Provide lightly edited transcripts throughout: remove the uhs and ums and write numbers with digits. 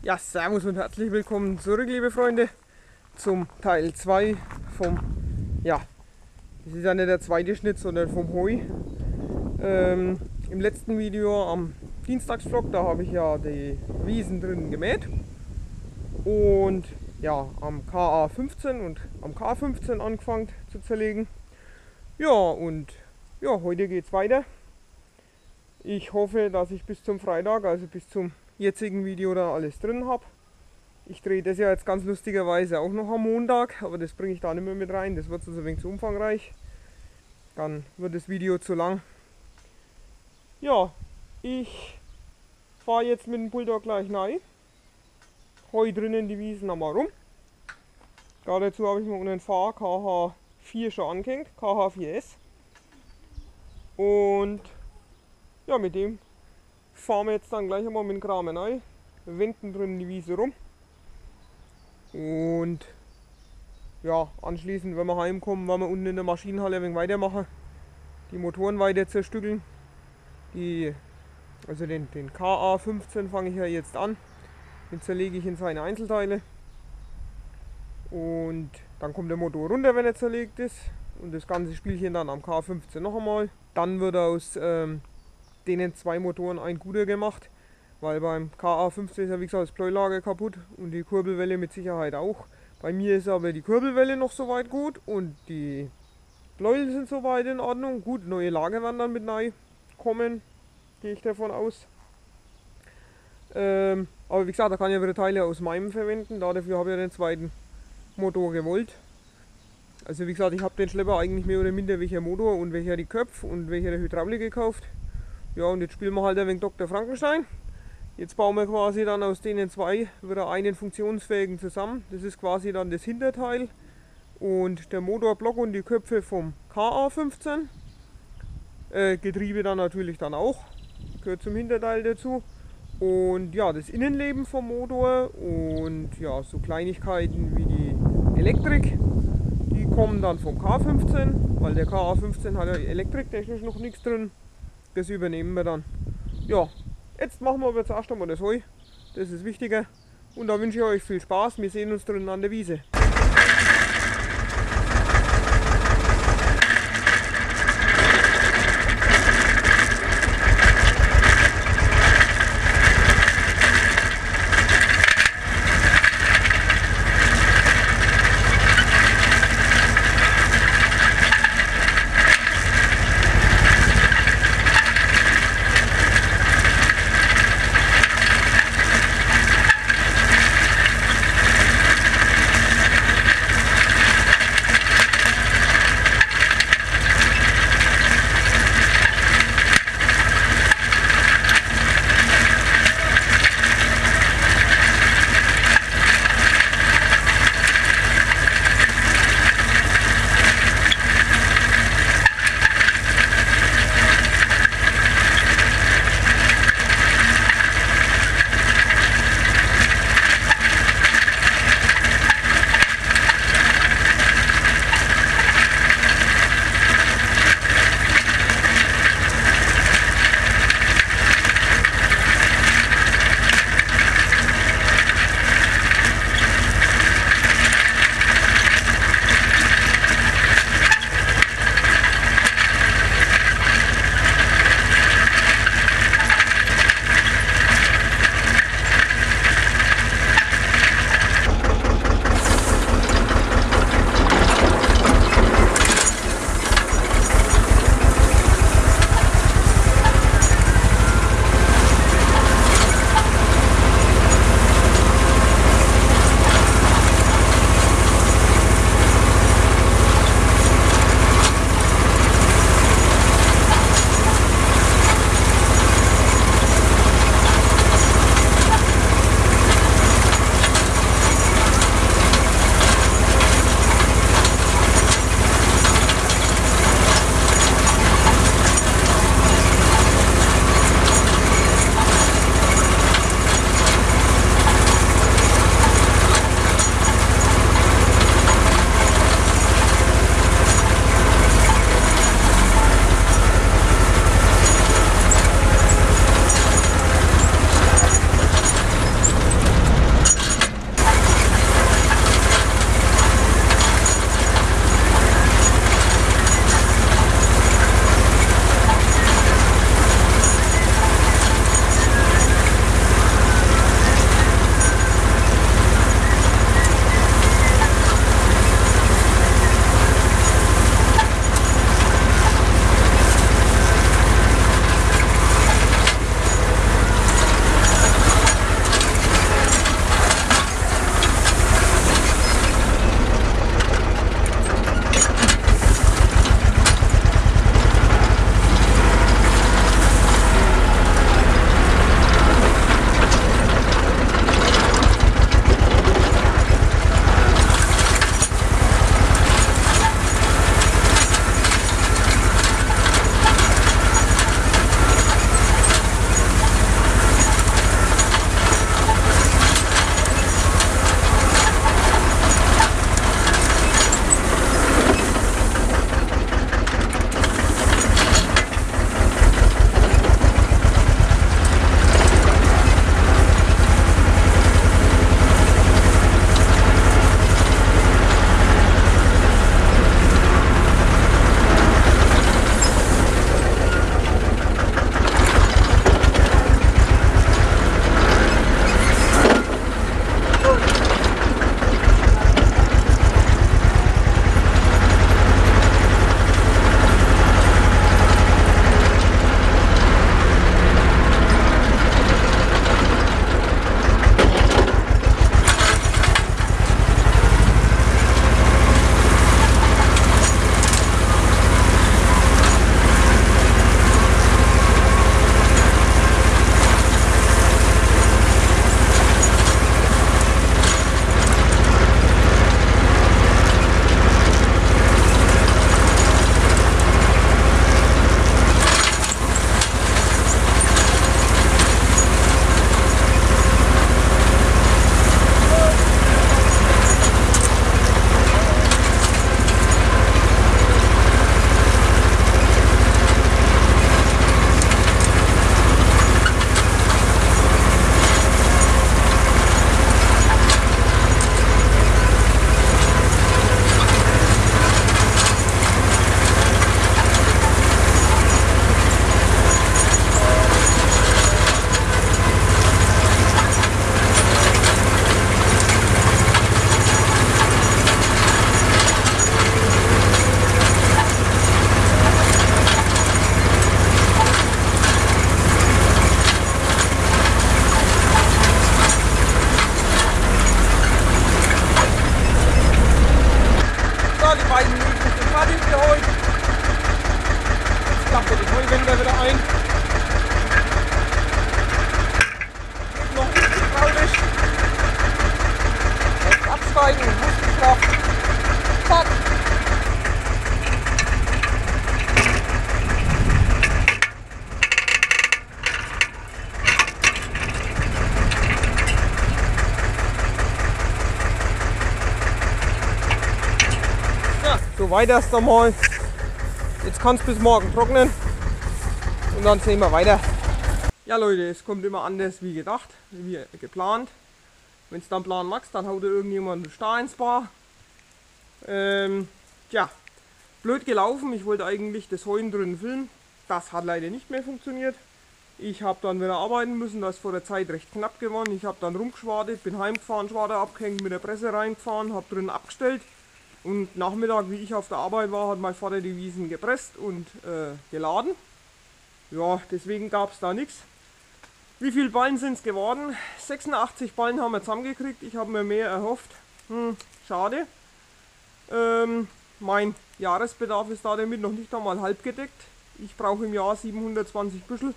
Ja, servus und herzlich willkommen zurück, liebe Freunde, zum Teil 2 vom, ja, das ist ja nicht der zweite Schnitt, sondern vom Heu. Im letzten Video am Dienstagsvlog, da habe ich ja die Wiesen drin gemäht und ja, am KA15 und am K15 angefangen zu zerlegen. Ja, und ja, heute geht es weiter. Ich hoffe, dass ich bis zum Freitag, also bis zum jetzigen Video, da alles drin habe. Ich drehe das ja jetzt ganz lustigerweise auch noch am Montag, aber das bringe ich da nicht mehr mit rein, das wird sonst ein wenig zu umfangreich. Dann wird das Video zu lang. Ja, ich fahre jetzt mit dem Bulldog gleich rein. Heu drinnen die Wiesen einmal rum. Da dazu habe ich mir einen Fahr KH4 schon angehängt, KH4S. Und ja, mit dem fahren wir jetzt dann gleich einmal mit dem Kramen rein, wenden drin die Wiese rum und ja, anschließend, wenn wir heimkommen, werden wir unten in der Maschinenhalle ein wenig weitermachen, die Motoren weiter zerstückeln. Also den KA15 fange ich ja jetzt an, den zerlege ich in seine Einzelteile und dann kommt der Motor runter, wenn er zerlegt ist, und das ganze Spielchen dann am K15 noch einmal. Dann wird aus denen zwei Motoren ein guter gemacht, weil beim KA15 ist ja wie gesagt das Pleuelager kaputt und die Kurbelwelle mit Sicherheit auch. Bei mir ist aber die Kurbelwelle noch soweit gut und die Pleuel sind soweit in Ordnung. Gut, neue Lager werden dann mit neu kommen, gehe ich davon aus. Aber wie gesagt, da kann ich wieder Teile aus meinem verwenden, dafür habe ich ja den zweiten Motor gewollt. Also wie gesagt, ich habe den Schlepper eigentlich mehr oder minder welcher Motor und welcher die Köpfe und welcher der Hydraulik gekauft. Ja, und jetzt spielen wir halt ein wenig Dr. Frankenstein. Jetzt bauen wir quasi dann aus denen zwei wieder einen funktionsfähigen zusammen. Das ist quasi dann das Hinterteil und der Motorblock und die Köpfe vom KA15. Getriebe dann natürlich dann auch, gehört zum Hinterteil dazu. Und ja, das Innenleben vom Motor und ja, so Kleinigkeiten wie die Elektrik, die kommen dann vom K15, weil der KA15 hat ja elektriktechnisch noch nichts drin. Das übernehmen wir dann. Ja, jetzt machen wir aber zuerst einmal das Heu. Das ist wichtiger. Und da wünsche ich euch viel Spaß. Wir sehen uns drinnen an der Wiese. Gewänder wieder ein. Geht noch nicht hydraulisch. Jetzt absteigen, Muskelkraft. Zack. Ja, so weit erst einmal. Jetzt kann es bis morgen trocknen und dann sehen wir weiter. Ja Leute, es kommt immer anders wie gedacht, wie geplant. Wenn es dann Plan machst, dann haut irgendjemand einen Star ins Bar. Tja, blöd gelaufen. Ich wollte eigentlich das Heuen drin filmen. Das hat leider nicht mehr funktioniert. Ich habe dann wieder arbeiten müssen, das ist vor der Zeit recht knapp geworden. Ich habe dann rumgeschwadet, bin heimgefahren, Schwader abgehängt, mit der Presse reingefahren, habe drin abgestellt. Und Nachmittag, wie ich auf der Arbeit war, hat mein Vater die Wiesen gepresst und geladen. Ja, deswegen gab es da nichts. Wie viele Ballen sind es geworden? 86 Ballen haben wir zusammengekriegt. Ich habe mir mehr erhofft. Schade. Mein Jahresbedarf ist da damit noch nicht einmal halb gedeckt. Ich brauche im Jahr 720 Büschel.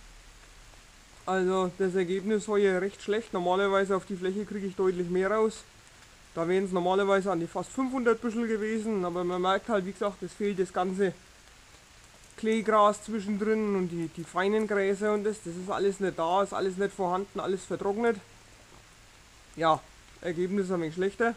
Also das Ergebnis heute recht schlecht. Normalerweise auf die Fläche kriege ich deutlich mehr raus. Da wären es normalerweise an die fast 500 Büschel gewesen, aber man merkt halt, wie gesagt, es fehlt das ganze Kleegras zwischendrin und die feinen Gräser und das ist alles nicht da, ist alles nicht vorhanden, alles vertrocknet. Ja, Ergebnis ist ein wenig schlechter.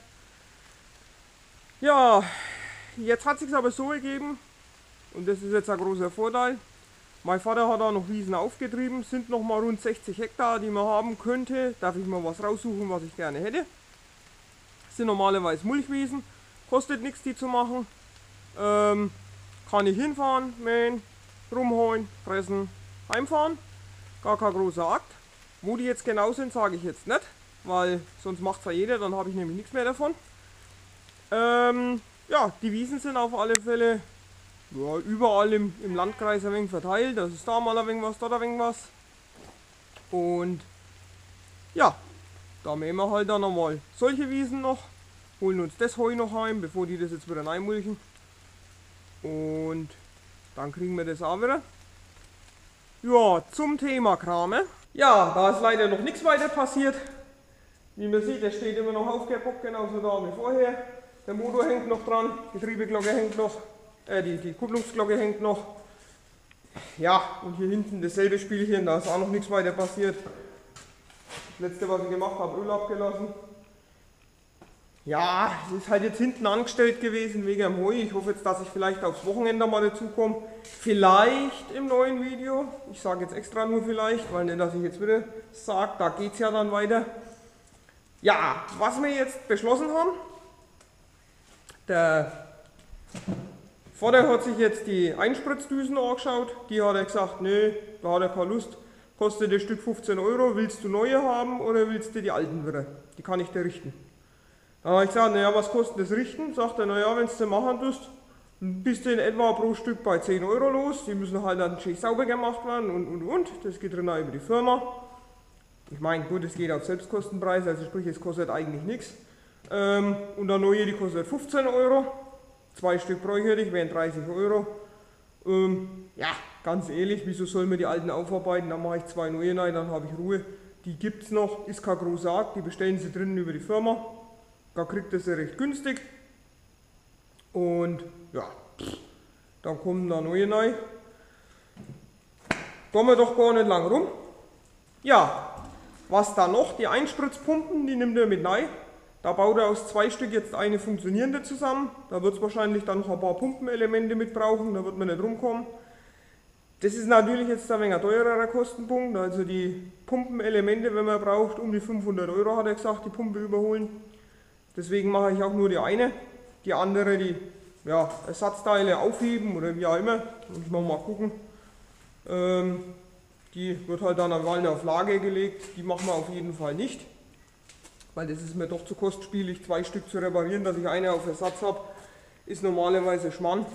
Ja, jetzt hat es sich aber so ergeben, und das ist jetzt ein großer Vorteil. Mein Vater hat da noch Wiesen aufgetrieben, sind noch mal rund 60 Hektar, die man haben könnte. Darf ich mal was raussuchen, was ich gerne hätte. Sind normalerweise Mulchwiesen, kostet nichts die zu machen. Kann ich hinfahren, mähen, rumhauen, fressen, heimfahren. Gar kein großer Akt. Wo die jetzt genau sind, sage ich jetzt nicht, weil sonst macht es ja jeder, dann habe ich nämlich nichts mehr davon. Ja, die Wiesen sind auf alle Fälle ja, überall im Landkreis ein wenig verteilt. Das ist da mal ein wenig was, dort ein wenig was. Und ja, da mähen wir halt dann nochmal solche Wiesen noch, holen uns das Heu noch heim, bevor die das jetzt wieder reinmulchen. Und dann kriegen wir das auch wieder. Ja, zum Thema Krame. Ja, da ist leider noch nichts weiter passiert. Wie man sieht, der steht immer noch aufgepoppt, genauso da wie vorher. Der Motor hängt noch dran, die Getriebeglocke hängt noch, die Kupplungsglocke hängt noch. Ja, und hier hinten dasselbe Spielchen, da ist auch noch nichts weiter passiert. Das letzte, was ich gemacht habe, Öl abgelassen. Ja, es ist halt jetzt hinten angestellt gewesen wegen dem Heu. Ich hoffe jetzt, dass ich vielleicht aufs Wochenende mal dazu komme. Vielleicht im neuen Video. Ich sage jetzt extra nur vielleicht, weil nicht, dass ich jetzt wieder sage, da geht es ja dann weiter. Ja, was wir jetzt beschlossen haben. Der Vater hat sich jetzt die Einspritzdüsen angeschaut. Die hat er gesagt, nee, da hat er keine Lust. Kostet das Stück 15 Euro. Willst du neue haben oder willst du die alten wieder? Die kann ich dir richten. Dann habe ich gesagt, naja, was kostet das Richten? Sagt er, naja, wenn du es machen tust, bist du in etwa pro Stück bei 10 Euro los. Die müssen halt dann schön sauber gemacht werden und. Das geht dann auch über die Firma. Ich meine, gut, es geht auf Selbstkostenpreis, also sprich, es kostet eigentlich nichts. Und der neue, die kostet 15 Euro. 2 Stück bräuchte ich, wären 30 Euro. Ja, ganz ehrlich, wieso soll man die alten aufarbeiten? Dann mache ich 2 neue rein, dann habe ich Ruhe. Die gibt es noch, ist kein großer Akt, die bestellen sie drinnen über die Firma. Da kriegt ihr sie recht günstig. Und ja, dann kommen da neue rein. Kommen wir doch gar nicht lang rum. Ja, was da noch? Die Einspritzpumpen, die nimmt er mit rein. Da baut er aus 2 Stück jetzt eine funktionierende zusammen. Da wird es wahrscheinlich dann noch ein paar Pumpenelemente mit brauchen, da wird man nicht rumkommen. Das ist natürlich jetzt ein wenig teurerer Kostenpunkt. Also die Pumpenelemente, wenn man braucht, um die 500 Euro hat er gesagt, die Pumpe überholen. Deswegen mache ich auch nur die eine. Die andere, die ja, Ersatzteile aufheben oder wie auch immer. Muss man mal gucken. Die wird halt dann einmal auf Lager gelegt. Die machen wir auf jeden Fall nicht. Weil das ist mir doch zu kostspielig, 2 Stück zu reparieren, dass ich eine auf Ersatz habe, ist normalerweise Schmarrn.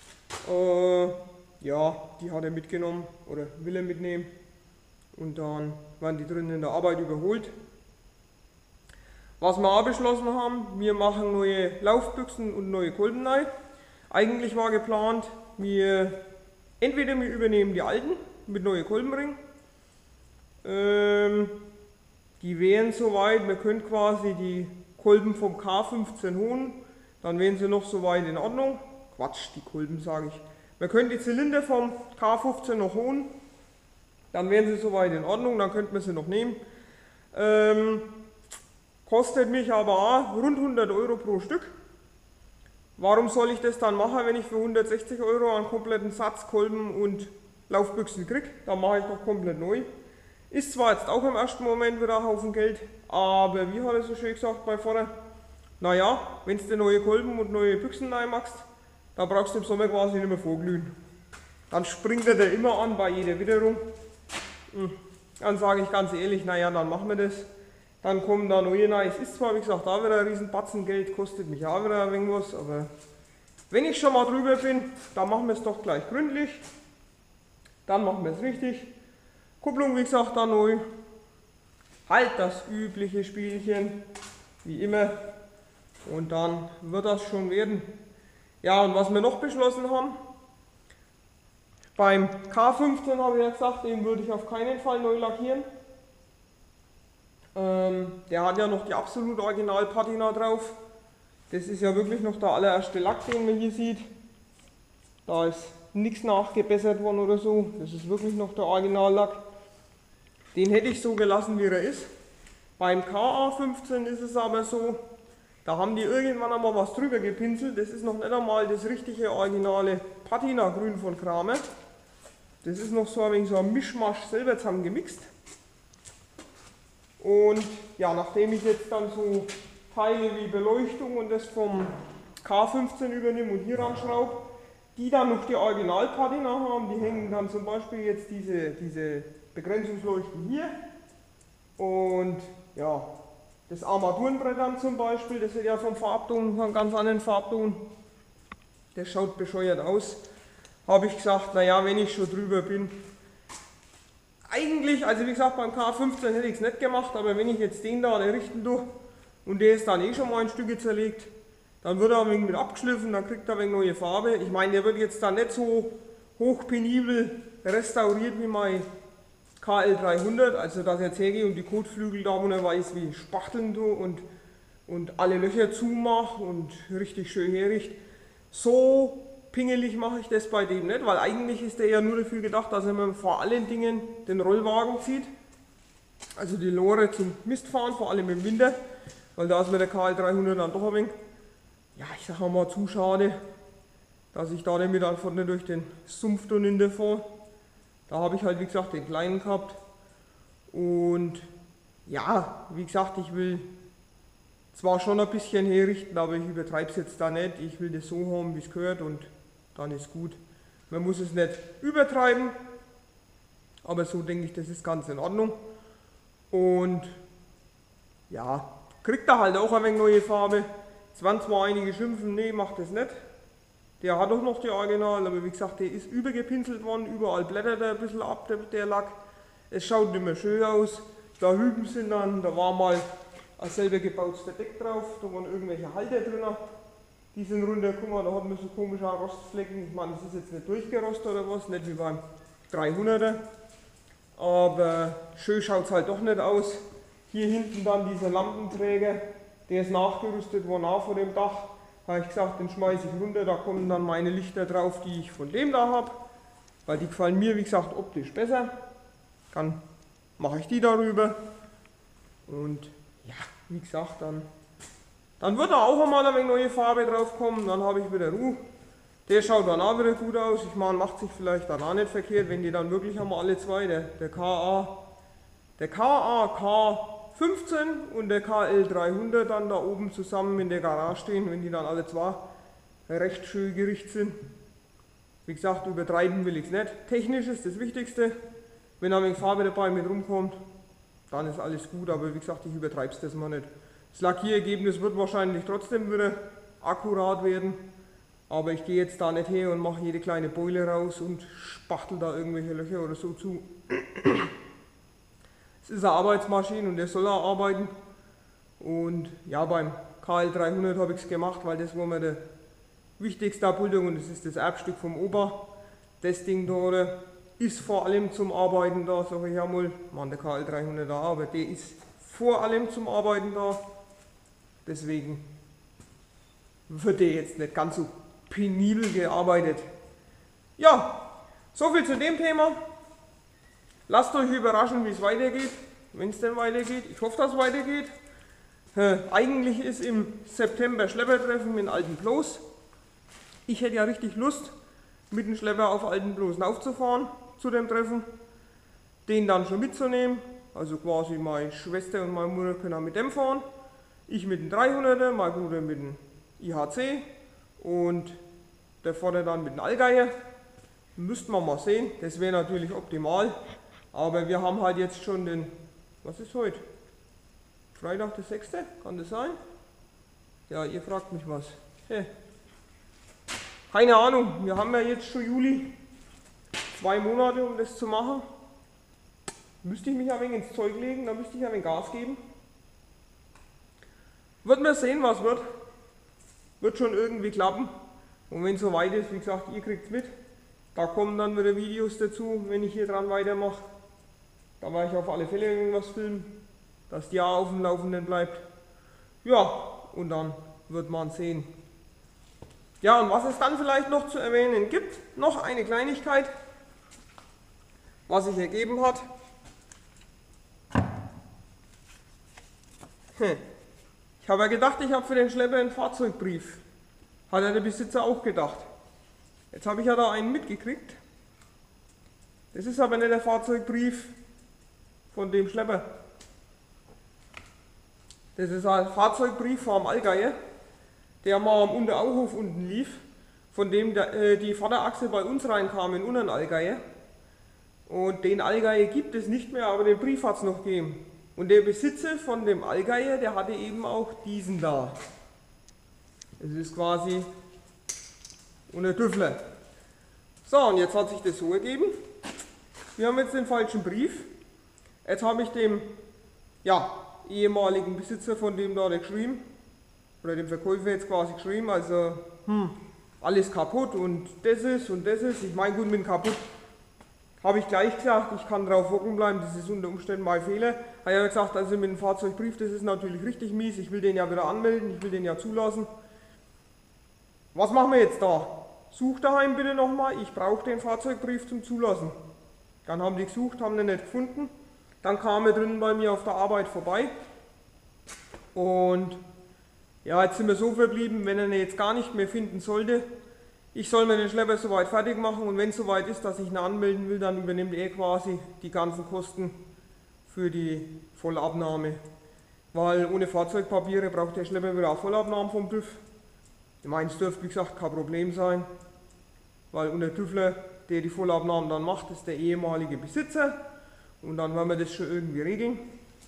Ja, die hat er mitgenommen oder will er mitnehmen und dann werden die drinnen in der Arbeit überholt. Was wir auch beschlossen haben, wir machen neue Laufbüchsen und neue Kolben rein. Eigentlich war geplant, wir Entweder wir übernehmen die alten mit neuen Kolbenring. Die wären soweit, wir können quasi die Kolben vom K15 holen, dann wären sie noch soweit in Ordnung. Quatsch, die Kolben sage ich. Wir können die Zylinder vom K15 noch holen, dann wären sie soweit in Ordnung, dann könnten wir sie noch nehmen. Kostet mich aber auch rund 100 Euro pro Stück. Warum soll ich das dann machen, wenn ich für 160 Euro einen kompletten Satz Kolben und Laufbüchsen kriege? Dann mache ich doch komplett neu. Ist zwar jetzt auch im ersten Moment wieder ein Haufen Geld, aber wie hat er so schön gesagt bei vorne, naja, wenn du neue Kolben und neue Büchsen reinmachst, dann brauchst du im Sommer quasi nicht mehr vorglühen. Dann springt er da immer an bei jeder Witterung. Dann sage ich ganz ehrlich, naja, dann machen wir das. Dann kommen da neue rein. Es ist zwar, wie gesagt, da wieder ein riesen Batzen Geld, kostet mich auch wieder ein wenig was, aber wenn ich schon mal drüber bin, dann machen wir es doch gleich gründlich. Dann machen wir es richtig. Kupplung, wie gesagt, dann neu. Halt das übliche Spielchen, wie immer. Und dann wird das schon werden. Ja, und was wir noch beschlossen haben, beim K15 habe ich ja gesagt, den würde ich auf keinen Fall neu lackieren. Der hat ja noch die absolut Original Patina drauf. Das ist ja wirklich noch der allererste Lack, den man hier sieht. Da ist nichts nachgebessert worden oder so. Das ist wirklich noch der Originallack. Den hätte ich so gelassen, wie er ist. Beim KA15 ist es aber so, da haben die irgendwann einmal was drüber gepinselt. Das ist noch nicht einmal das richtige originale Patina Grün von Kramer. Das ist noch so ein wenig so ein Mischmasch selber zusammen gemixt. Und ja, nachdem ich jetzt dann so Teile wie Beleuchtung und das vom K15 übernehme und hier ranschraube, die dann noch die Original-Patina haben, die hängen dann zum Beispiel jetzt diese Begrenzungsleuchten hier und ja, das Armaturenbrett dann zum Beispiel, das ist ja vom Farbton, von einem ganz anderen Farbton, das schaut bescheuert aus, habe ich gesagt, naja, wenn ich schon drüber bin, eigentlich, also wie gesagt, beim K15 hätte ich es nicht gemacht, aber wenn ich jetzt den da errichten tue und der ist dann eh schon mal in Stücke zerlegt, dann wird er ein wenig mit abgeschliffen, dann kriegt er ein wenig neue Farbe. Ich meine, der wird jetzt dann nicht so hochpenibel restauriert wie mein KL300, also dass ich jetzt hergehe und die Kotflügel da, wo er weiß, wie ich spachteln tue und alle Löcher zumache und richtig schön herrichte. So pingelig mache ich das bei dem nicht, weil eigentlich ist der ja nur dafür gedacht, dass er mir vor allen Dingen den Rollwagen zieht. Also die Lore zum Mistfahren, vor allem im Winter, weil da ist mir der KL300 dann doch ein wenig, ja, ich sag mal, zu schade, dass ich da damit einfach nicht durch den Sumpf da fahre. Da habe ich halt, wie gesagt, den kleinen gehabt. Und ja, wie gesagt, ich will zwar schon ein bisschen herrichten, aber ich übertreibe es jetzt da nicht. Ich will das so haben, wie es gehört und dann ist gut. Man muss es nicht übertreiben, aber so denke ich, das ist ganz in Ordnung. Und ja, kriegt er halt auch ein wenig neue Farbe. Es waren zwar einige schimpfen, nee, macht das nicht. Der hat doch noch die Original, aber wie gesagt, der ist übergepinselt worden, überall blättert er ein bisschen ab, der Lack. Es schaut nicht mehr schön aus. Da hüben sind dann, da war mal ein selber gebautes Deck drauf, da waren irgendwelche Halter drin. Die sind runter, guck mal, da hat man so komische Rostflecken. Ich meine, das ist jetzt nicht durchgerostet oder was, nicht wie beim 300er. Aber schön schaut es halt doch nicht aus. Hier hinten dann dieser Lampenträger, der ist nachgerüstet worden, auch vor dem Dach. Da habe ich gesagt, den schmeiße ich runter, da kommen dann meine Lichter drauf, die ich von dem da habe. Weil die gefallen mir, wie gesagt, optisch besser. Dann mache ich die darüber. Und ja, wie gesagt, dann wird da auch einmal ein wenig neue Farbe drauf kommen, dann habe ich wieder Ruhe. Der schaut dann auch wieder gut aus. Ich meine, macht sich vielleicht dann auch nicht verkehrt, wenn die dann wirklich einmal alle zwei, der KA K15 und der KL300 dann da oben zusammen in der Garage stehen, wenn die dann alle zwei recht schön gerichtet sind. Wie gesagt, übertreiben will ich es nicht. Technisch ist das Wichtigste. Wenn ein wenig Farbe dabei mit rumkommt, dann ist alles gut, aber wie gesagt, ich übertreibe es das mal nicht. Das Lackierergebnis wird wahrscheinlich trotzdem wieder akkurat werden, aber ich gehe jetzt da nicht her und mache jede kleine Beule raus und spachtel da irgendwelche Löcher oder so zu. Es ist eine Arbeitsmaschine und der soll auch arbeiten. Und ja, beim KL300 habe ich es gemacht, weil das war mir der wichtigste Abbildung und das ist das Erbstück vom Opa. das Ding da ist vor allem zum Arbeiten da, sage ich einmal. Man, der KL 300 da, aber der ist vor allem zum Arbeiten da. Deswegen wird der jetzt nicht ganz so penibel gearbeitet. Ja, soviel zu dem Thema. Lasst euch überraschen, wie es weitergeht, wenn es denn weitergeht. Ich hoffe, dass es weitergeht. Eigentlich ist im September Schleppertreffen in Altenbloß. Ich hätte ja richtig Lust, mit dem Schlepper auf Altenbloß aufzufahren zu dem Treffen, den dann schon mitzunehmen. Also quasi meine Schwester und meine Mutter können auch mit dem fahren. Ich mit dem 300er, mein Bruder mit dem IHC und der Vater dann mit dem Allgeier. Müssten wir mal sehen, das wäre natürlich optimal. Aber wir haben halt jetzt schon den, was ist heute? Freitag der 6. Kann das sein? Ja, ihr fragt mich was. Hey. Keine Ahnung, wir haben ja jetzt schon Juli. 2 Monate, um das zu machen. Müsste ich mich ein wenig ins Zeug legen, dann müsste ich ein wenig Gas geben. Wird man sehen, was wird. Wird schon irgendwie klappen. Und wenn es soweit ist, wie gesagt, ihr kriegt es mit. Da kommen dann wieder Videos dazu, wenn ich hier dran weitermache. Da werde ich auf alle Fälle irgendwas filmen, dass die Jahr auf dem Laufenden bleibt. Ja, und dann wird man sehen. Ja, und was es dann vielleicht noch zu erwähnen gibt, noch eine Kleinigkeit, was sich ergeben hat. Ich habe ja gedacht, ich habe für den Schlepper einen Fahrzeugbrief. Hat ja der Besitzer auch gedacht. Jetzt habe ich ja da einen mitgekriegt. Das ist aber nicht der Fahrzeugbrief von dem Schlepper. Das ist ein Fahrzeugbrief vom Allgeier, der mal am Unterauhof unten lief, von dem die Vorderachse bei uns reinkam in unseren Allgeier. Und den Allgeier gibt es nicht mehr, aber den Brief hat es noch gegeben. Und der Besitzer von dem Allgeier, der hatte eben auch diesen da. Das ist quasi unser Tüffler. So, und jetzt hat sich das so ergeben. Wir haben jetzt den falschen Brief. Jetzt habe ich dem ehemaligen Besitzer von dem da geschrieben, oder dem Verkäufer jetzt quasi geschrieben, also alles kaputt und das ist und das ist. Ich meine, gut, mit kaputt habe ich gleich gesagt, ich kann drauf hocken bleiben, das ist unter Umständen mein Fehler. Habe ja gesagt, also mit dem Fahrzeugbrief, das ist natürlich richtig mies, ich will den ja wieder anmelden, ich will den ja zulassen. Was machen wir jetzt da? Such daheim bitte nochmal, ich brauche den Fahrzeugbrief zum Zulassen. Dann haben die gesucht, haben den nicht gefunden. Dann kam er drinnen bei mir auf der Arbeit vorbei. Und ja, jetzt sind wir so verblieben, wenn er ihn jetzt gar nicht mehr finden sollte, ich soll mir den Schlepper soweit fertig machen und wenn es soweit ist, dass ich ihn anmelden will, dann übernimmt er quasi die ganzen Kosten für die Vollabnahme. Weil ohne Fahrzeugpapiere braucht der Schlepper wieder auch Vollabnahmen vom TÜV. Ich meine, es dürfte wie gesagt kein Problem sein, weil unser TÜVler, der die Vollabnahmen dann macht, ist der ehemalige Besitzer und dann werden wir das schon irgendwie regeln.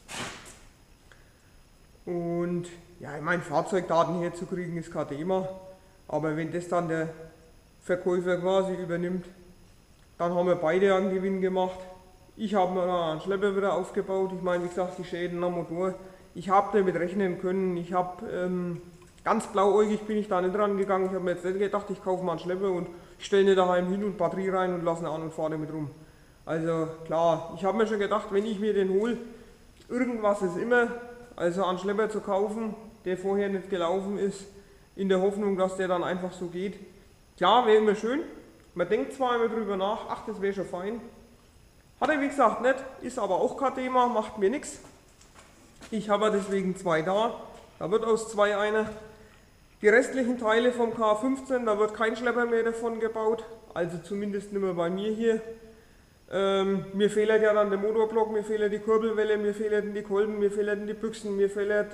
Und ja, ich meine, Fahrzeugdaten herzukriegen ist kein Thema, aber wenn das dann der Verkäufer quasi übernimmt, dann haben wir beide einen Gewinn gemacht. Ich habe mir dann einen Schlepper wieder aufgebaut, ich meine, wie gesagt, die Schäden am Motor, ich habe damit rechnen können, ich habe ganz blauäugig bin ich da nicht dran gegangen, ich habe mir jetzt nicht gedacht, ich kaufe mal einen Schlepper und stelle ihn daheim hin und Batterie rein und lasse ihn an und fahre damit rum. Also klar, ich habe mir schon gedacht, wenn ich mir den hole, irgendwas ist immer, also einen Schlepper zu kaufen, der vorher nicht gelaufen ist, in der Hoffnung, dass der dann einfach so geht. Klar, wäre immer schön, man denkt zwar immer drüber nach, ach, das wäre schon fein. Hat er wie gesagt nicht, ist aber auch kein Thema, macht mir nichts. Ich habe deswegen 2 da, da wird aus 2 einer. Die restlichen Teile vom K15, da wird kein Schlepper mehr davon gebaut, also zumindest nicht mehr bei mir hier. Mir fehlt ja dann der Motorblock, mir fehlt die Kurbelwelle, mir fehlen die Kolben, mir fehlen die Büchsen, mir fehlt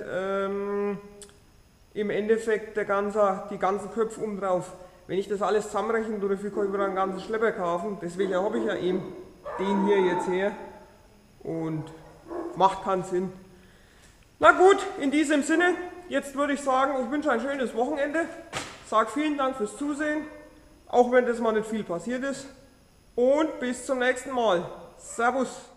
im Endeffekt die ganzen Köpfe um drauf. Wenn ich das alles zusammenrechne, dafür kann ich wieder einen ganzen Schlepper kaufen. Deswegen habe ich ja eben den hier jetzt her und macht keinen Sinn. Na gut, in diesem Sinne, jetzt würde ich sagen, ich wünsche ein schönes Wochenende. Sage vielen Dank fürs Zusehen, auch wenn das mal nicht viel passiert ist. Und bis zum nächsten Mal. Servus.